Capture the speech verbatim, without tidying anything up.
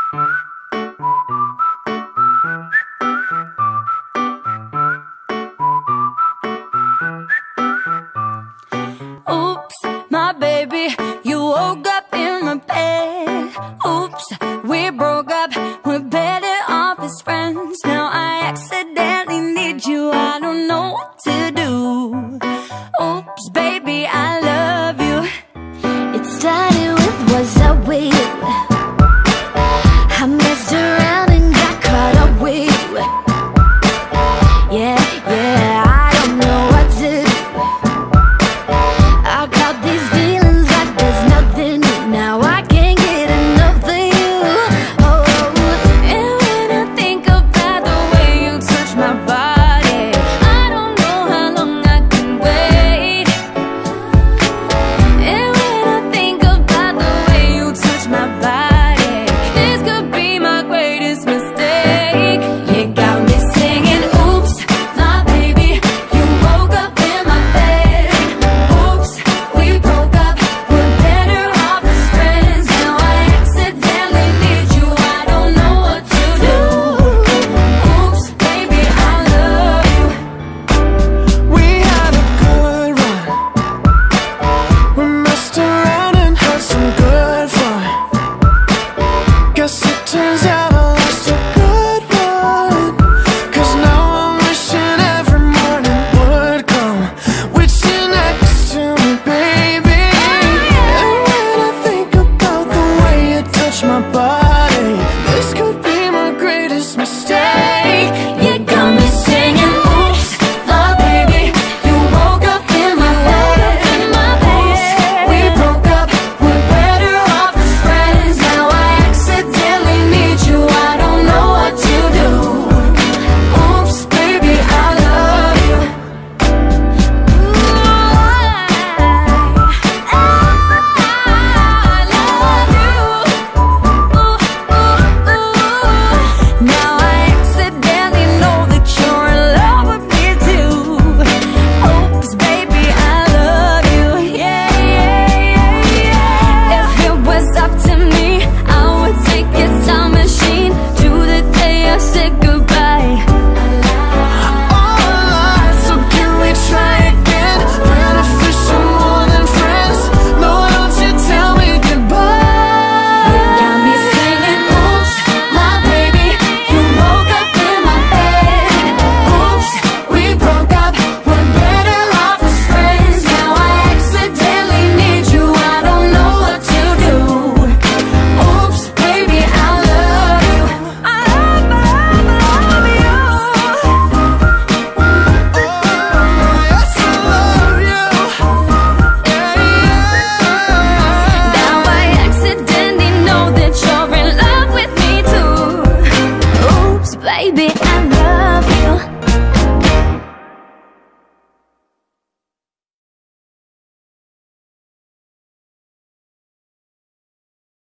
Oops, my baby, you woke up in my bed. Oops, we broke up, we're better off as friends. Now I accidentally need you, I don't know what to do. Oops, baby, I love you. It started with was I with you. I messed around and got caught up with you. Yeah, yeah, I don't know what to do. I got these feelings like there's nothing new. Now I can't get enough of you. Oh, and when I think about the way you touch my body, I don't know how long I can wait. And when I think about the way you touch my body, this could be my greatest mistake. You got me singing, oops, my baby, you woke up in my bed. Oops, we broke up, we're better off as friends. Now I accidentally need you, I don't know what to do. Oops, baby, I love you. We had a good run. We messed around and had some good fun. Guess it turns out I lost a good one. Cause now I'm wishing every morning would come with you next to me, baby. And when I think about the way you touch my body,